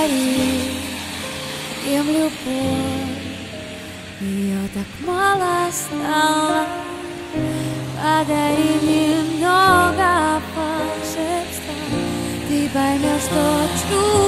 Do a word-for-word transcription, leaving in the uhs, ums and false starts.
подари им любовь. Ее так мало стало, подари немного волшебства. Ты поймешь, что чувство